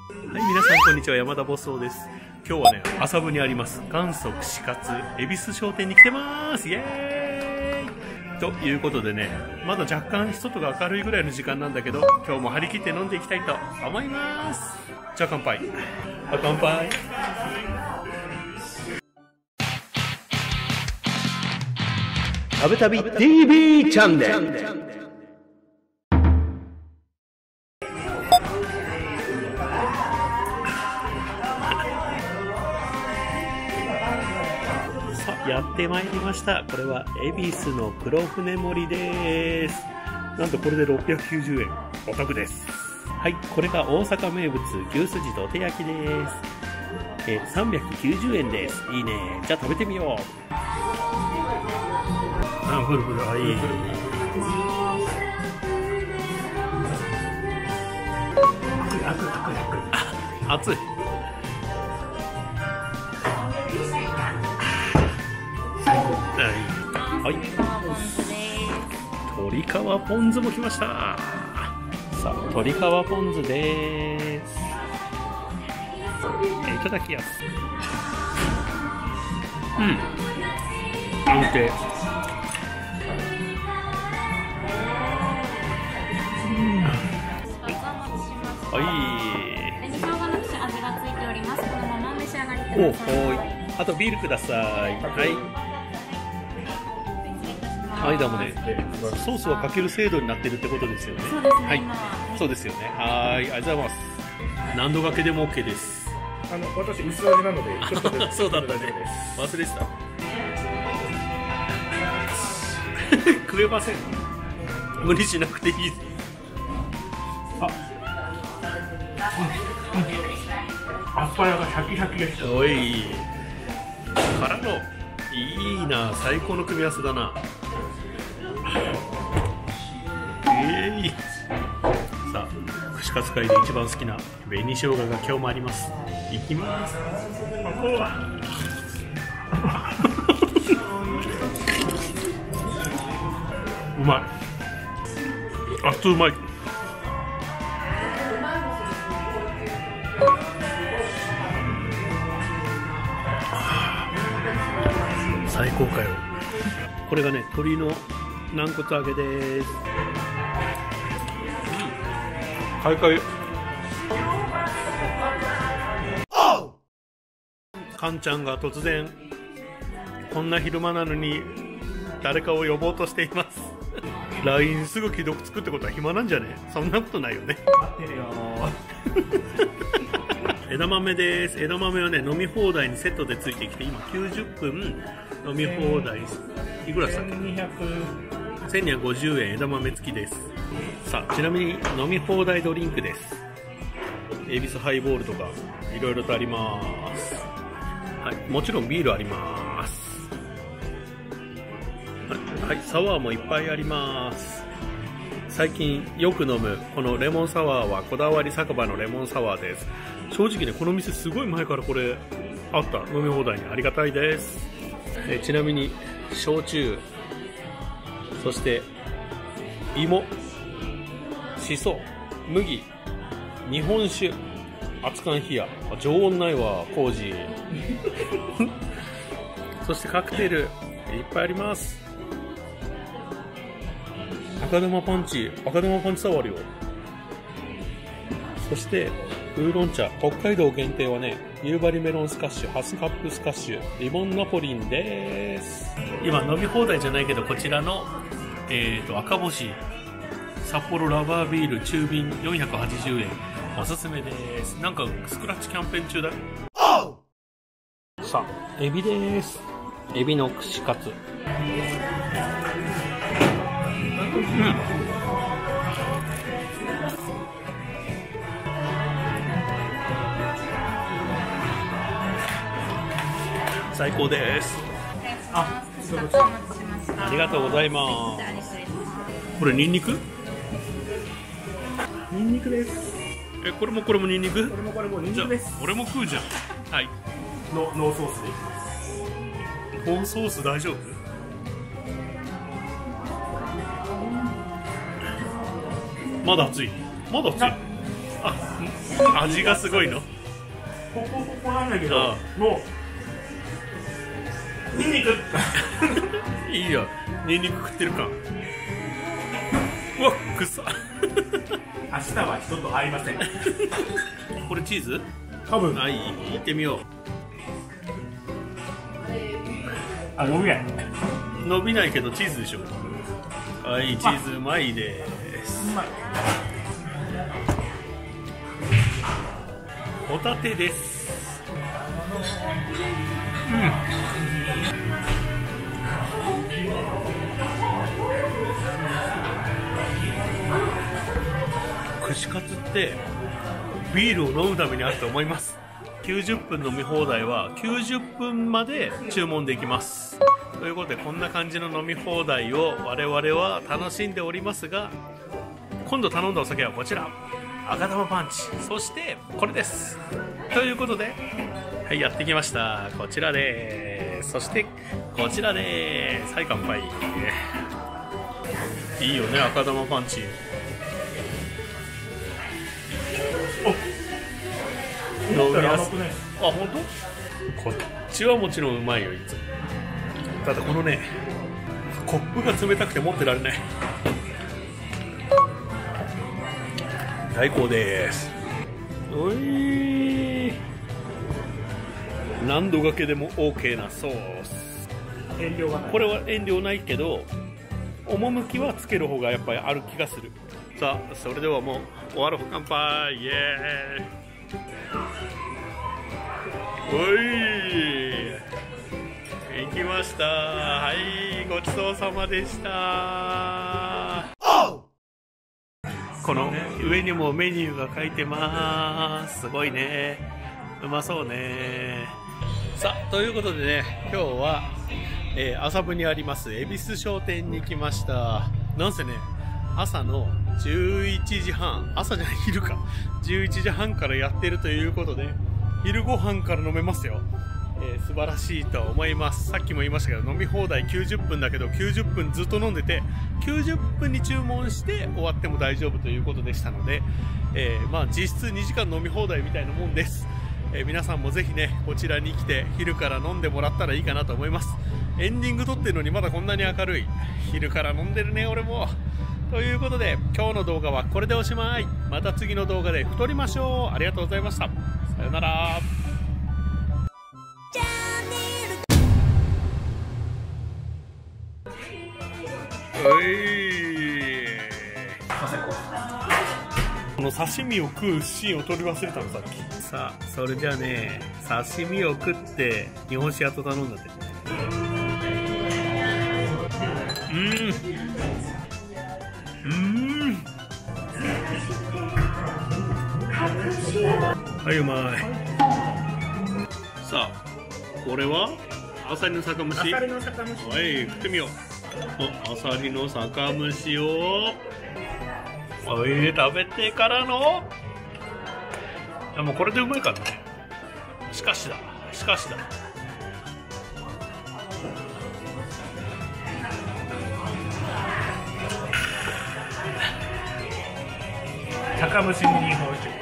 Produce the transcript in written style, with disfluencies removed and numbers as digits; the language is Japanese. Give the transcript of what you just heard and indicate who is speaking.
Speaker 1: 皆さんこんにちは、山田ボスオです。今日はね、麻布にあります元祖串カツ恵比寿商店に来てます。イエーイということでね、まだ若干外が明るいぐらいの時間なんだけど、今日も張り切って飲んでいきたいと思います。じゃあ乾杯。乾杯。
Speaker 2: 食べ旅 TV チャンネル。
Speaker 1: さあやってまいりました。これは恵比寿の黒船盛りです。なんとこれで690円お得です。はい、これが大阪名物牛すじと手焼きです。390円です。いいね。じゃあ食べてみよう。ぐるぐる、はい。熱い。はい。鶏皮ポン酢も来ました。さあ、鶏皮ポン酢です。いただきます。安定。はい。
Speaker 3: 紅生姜の味がついております。このまま召し上がりください。
Speaker 1: あとビールください。はい。間もね、ソースはかける制度になってるってことですよね。
Speaker 3: そうですね。
Speaker 1: はい。そうですよね。はい。ありがとうございます。何度かけでも OK です。
Speaker 4: 私薄味なのでちょっとで
Speaker 1: そうだったね。忘れてた。食えません。無理しなくていい。
Speaker 4: アスパラがシャキシャキでした。
Speaker 1: おい。からのいいな、最高の組み合わせだな。さあ、串カツ界で一番好きな紅生姜が今日もあります。いきます。うまい。あっとうまい。最高かよ。これがね、鶏の軟骨揚げです。カリカリ。カンちゃんが突然こんな昼間なのに誰かを呼ぼうとしています。LINE すぐ既読つくってことは暇なんじゃね？そんなことないよね。
Speaker 4: 待ってるよ
Speaker 1: 枝豆です。枝豆はね、飲み放題にセットでついてきて、今90分飲み放題。いくらしたっけ？1250円枝豆付きです。さあ、ちなみに飲み放題ドリンクです。恵比寿ハイボールとかいろいろとあります。はい、もちろんビールあります。はい、サワーもいっぱいあります。最近よく飲むこのレモンサワーはこだわり酒場のレモンサワーです。正直ね、この店すごい前からこれあった。飲み放題にありがたいです。ちなみに焼酎、そして芋、しそ、麦、日本酒、熱燗冷や、常温ないわ、麹そしてカクテルいっぱいあります。赤玉パンチサワーあるよ。そしてウーロン茶、北海道限定はね、夕張メロンスカッシュ、ハスカップスカッシュ、リボンナポリンです。今飲み放題じゃないけど、こちらの赤星札幌ラバービール中瓶480円おすすめです。なんかスクラッチキャンペーン中だ。さあ、エビです。エビの串カツ。最高です。ありがとうございます。これニンニク？
Speaker 4: ニンニクです。
Speaker 1: これもニンニク？
Speaker 4: これもニンニクです。
Speaker 1: じゃあ俺も食うじゃん。はい。
Speaker 4: ノーソースでいきます。
Speaker 1: コーンソース大丈夫？まだ熱い。あ、 味がすごいの。
Speaker 4: ポコポコなんだけど、
Speaker 1: あ
Speaker 4: もうニンニク
Speaker 1: いいよ、ニンニク食ってる感。うわ、くさ
Speaker 4: 明日は人と会いません。
Speaker 1: これチーズ？
Speaker 4: 多分
Speaker 1: はい、行ってみよ
Speaker 4: あ、伸びない。
Speaker 1: う。伸びないけどチーズでしょ。はい、チーズうまいです。
Speaker 4: うまい。
Speaker 1: ホタテです。串カツってビールを飲むためにあると思います。90分飲み放題は90分まで注文できます。ということで、こんな感じの飲み放題を我々は楽しんでおりますが、今度頼んだお酒はこちら、赤玉パンチ、そしてこれです。ということで、はい、やってきました。こちらです。そしてこちらです。はい、乾杯。いいよね、赤玉パンチ。飲みやすい。あ、本当？こっちはもちろんうまいよ、いつも。ただこのね、コップが冷たくて持ってられない。最高です。おい、何度がけでも OK なソース。
Speaker 4: 遠慮がない。
Speaker 1: これは遠慮ないけど、趣はつける方がやっぱりある気がする。さあ、それではもう終わろう。乾杯。イエーイ。おい、行きました。はい、ごちそうさまでした。この上にもメニューが書いてます。すごいね、うまそうね。さあ、ということでね、今日は、麻布にあります恵比寿商店に来ました。なんせね、朝の11時半、朝じゃない、昼か、11時半からやってるということで、昼ご飯から飲めますよ。素晴らしいと思います。さっきも言いましたけど、飲み放題90分だけど90分ずっと飲んでて、90分に注文して終わっても大丈夫ということでしたので、まあ実質2時間飲み放題みたいなもんです。皆さんもぜひね、こちらに来て昼から飲んでもらったらいいかなと思います。エンディング撮ってるのにまだこんなに明るい。昼から飲んでるね、俺も。ということで、今日の動画はこれでおしまい。また次の動画で太りましょう。ありがとうございました。さよなら。この刺身を食うシーンを撮り忘れたの、さっき。さあ、それじゃあね、刺身を食って日本酒やっと頼んだって。はい、うまい。さあ、これはアサリの酒蒸し。
Speaker 4: アサリの酒蒸し。
Speaker 1: はい、食ってみよう。アサリの酒蒸しを食べてからの、いや、もうこれでうまいからね。しかしだ。
Speaker 4: 酒蒸しに日本酒。